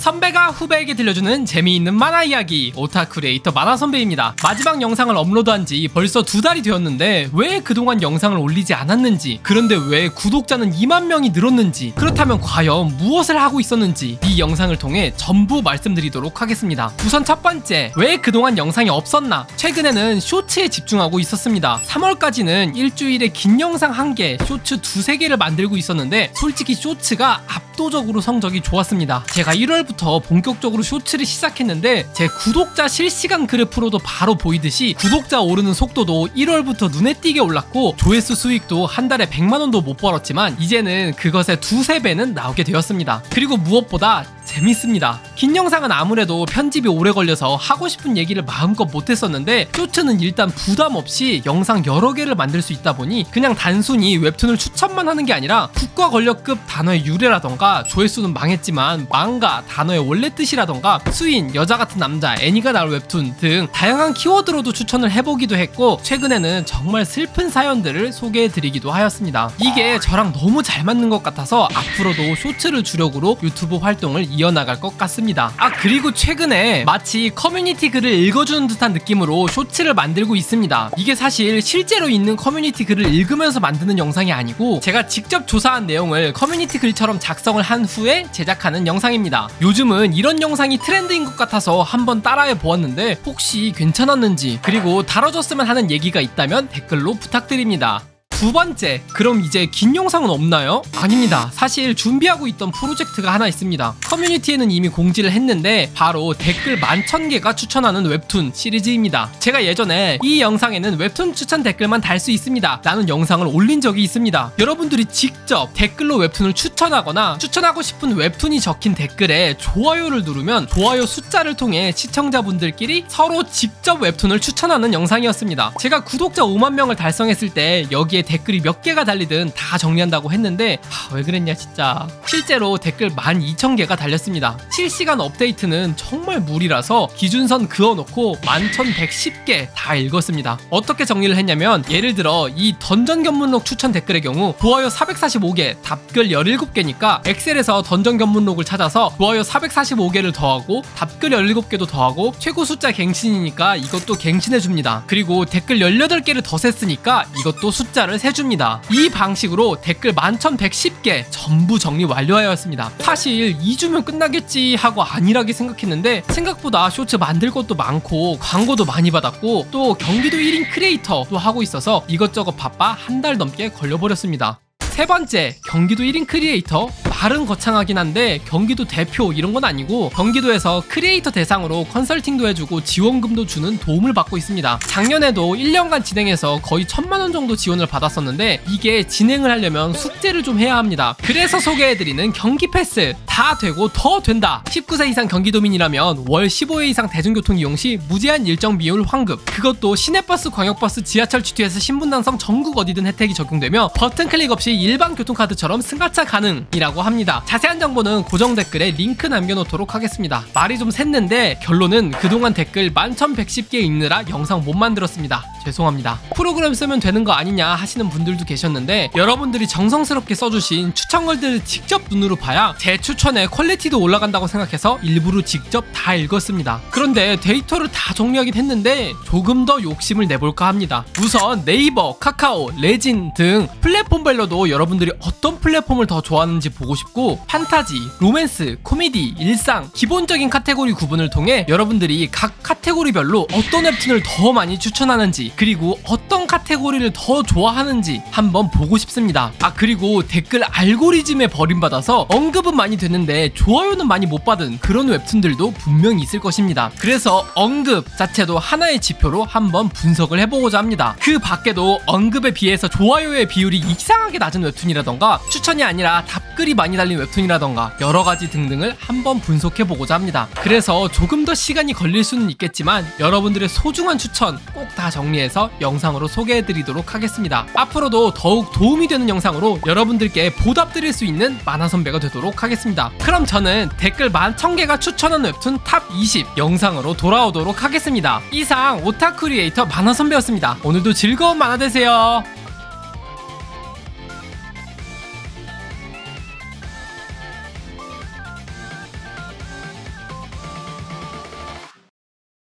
선배가 후배에게 들려주는 재미있는 만화 이야기, 오타쿠 크리에이터 만화선배입니다. 마지막 영상을 업로드한 지 벌써 2달이 되었는데 왜 그동안 영상을 올리지 않았는지, 그런데 왜 구독자는 2만 명이 늘었는지, 그렇다면 과연 무엇을 하고 있었는지 이 영상을 통해 전부 말씀드리도록 하겠습니다. 우선 첫 번째, 왜 그동안 영상이 없었나? 최근에는 쇼츠에 집중하고 있었습니다. 3월까지는 일주일에 긴 영상 1개, 쇼츠 2~3개를 만들고 있었는데 솔직히 쇼츠가 압도적으로 성적이 좋았습니다. 제가 1월부터 본격적으로 쇼츠를 시작했는데 제 구독자 실시간 그래프로도 바로 보이듯이 구독자 오르는 속도도 1월부터 눈에 띄게 올랐고, 조회수 수익도 한 달에 100만원도 못 벌었지만 이제는 그것의 2~3배는 나오게 되었습니다. 그리고 무엇보다 재밌습니다. 긴 영상은 아무래도 편집이 오래 걸려서 하고 싶은 얘기를 마음껏 못했었는데, 쇼츠는 일단 부담 없이 영상 여러 개를 만들 수 있다 보니 그냥 단순히 웹툰을 추천만 하는 게 아니라 국가 권력급 단어의 유래라던가, 조회수는 망했지만 망가 단어의 원래 뜻이라던가, 수인, 여자 같은 남자, 애니가 나올 웹툰 등 다양한 키워드로도 추천을 해보기도 했고, 최근에는 정말 슬픈 사연들을 소개해드리기도 하였습니다. 이게 저랑 너무 잘 맞는 것 같아서 앞으로도 쇼츠를 주력으로 유튜브 활동을 이어나갈 것 같습니다. 그리고 최근에 마치 커뮤니티 글을 읽어주는 듯한 느낌으로 쇼츠를 만들고 있습니다. 이게 사실 실제로 있는 커뮤니티 글을 읽으면서 만드는 영상이 아니고 제가 직접 조사한 내용을 커뮤니티 글처럼 작성을 한 후에 제작하는 영상입니다. 요즘은 이런 영상이 트렌드인 것 같아서 한번 따라해 보았는데 혹시 괜찮았는지, 그리고 다뤄줬으면 하는 얘기가 있다면 댓글로 부탁드립니다. 두 번째, 그럼 이제 긴 영상은 없나요? 아닙니다. 사실 준비하고 있던 프로젝트가 하나 있습니다. 커뮤니티에는 이미 공지를 했는데 바로 댓글 11,000개가 추천하는 웹툰 시리즈입니다. 제가 예전에 이 영상에는 웹툰 추천 댓글만 달 수 있습니다 라는 영상을 올린 적이 있습니다. 여러분들이 직접 댓글로 웹툰을 추천하거나 추천하고 싶은 웹툰이 적힌 댓글에 좋아요를 누르면 좋아요 숫자를 통해 시청자분들끼리 서로 직접 웹툰을 추천하는 영상이었습니다. 제가 구독자 5만 명을 달성했을 때 여기에 댓글이 몇 개가 달리든 다 정리한다고 했는데 왜 그랬냐 진짜. 실제로 댓글 12,000개가 달렸습니다. 실시간 업데이트는 정말 무리라서 기준선 그어놓고 11,110개 다 읽었습니다. 어떻게 정리를 했냐면, 예를 들어 이 던전 견문록 추천 댓글의 경우 좋아요 445개, 답글 17개니까 엑셀에서 던전 견문록을 찾아서 좋아요 445개를 더하고 답글 17개도 더하고 최고 숫자 갱신이니까 이것도 갱신해줍니다. 그리고 댓글 18개를 더 셌으니까 이것도 숫자를 세줍니다. 이 방식으로 댓글 11,110개 전부 정리 완료하였습니다. 사실 2주면 끝나겠지 하고 안일하게 생각했는데 생각보다 쇼츠 만들 것도 많고 광고도 많이 받았고 또 경기도 1인 크리에이터도 하고 있어서 이것저것 바빠 한 달 넘게 걸려버렸습니다. 세 번째, 경기도 1인 크리에이터. 말은 거창하긴 한데 경기도 대표 이런 건 아니고 경기도에서 크리에이터 대상으로 컨설팅도 해주고 지원금도 주는 도움을 받고 있습니다. 작년에도 1년간 진행해서 거의 1,000만원 정도 지원을 받았었는데 이게 진행을 하려면 숙제를 좀 해야 합니다. 그래서 소개해드리는 경기 패스. 다 되고 더 된다. 19세 이상 경기도민이라면 월 15회 이상 대중교통 이용 시 무제한 일정 비율 환급, 그것도 시내버스, 광역버스, 지하철, GTS, 신분당선 전국 어디든 혜택이 적용되며 버튼 클릭 없이 일반 교통카드처럼 승하차 가능이라고 합니다. 자세한 정보는 고정 댓글에 링크 남겨놓도록 하겠습니다. 말이 좀 샜는데 결론은 그동안 댓글 11,110개 읽느라 영상 못 만들었습니다. 죄송합니다. 프로그램 쓰면 되는 거 아니냐 하시는 분들도 계셨는데, 여러분들이 정성스럽게 써주신 추천글들을 직접 눈으로 봐야 제 추천의 퀄리티도 올라간다고 생각해서 일부러 직접 다 읽었습니다. 그런데 데이터를 다 정리하긴 했는데 조금 더 욕심을 내볼까 합니다. 우선 네이버, 카카오, 레진 등 플랫폼별로도 여러분들이 어떤 플랫폼을 더 좋아하는지 보고 싶고, 판타지, 로맨스, 코미디, 일상, 기본적인 카테고리 구분을 통해 여러분들이 각 카테고리별로 어떤 웹툰을 더 많이 추천하는지, 그리고 어떤 카테고리를 더 좋아하는지 한번 보고 싶습니다. 그리고 댓글 알고리즘에 버림받아서 언급은 많이 됐는데 좋아요는 많이 못 받은 그런 웹툰들도 분명히 있을 것입니다. 그래서 언급 자체도 하나의 지표로 한번 분석을 해보고자 합니다. 그 밖에도 언급에 비해서 좋아요의 비율이 이상하게 낮은 웹툰이라던가, 추천이 아니라 답글이 많이 달린 웹툰이라던가 여러가지 등등을 한번 분석해보고자 합니다. 그래서 조금 더 시간이 걸릴 수는 있겠지만 여러분들의 소중한 추천 꼭 다 정리해서 영상으로 소개해드리도록 하겠습니다. 앞으로도 더욱 도움이 되는 영상으로 여러분들께 보답드릴 수 있는 만화선배가 되도록 하겠습니다. 그럼 저는 댓글 11,000개가 추천한 웹툰 탑 20 영상으로 돌아오도록 하겠습니다. 이상 오타쿠 크리에이터 만화선배였습니다. 오늘도 즐거운 만화 되세요.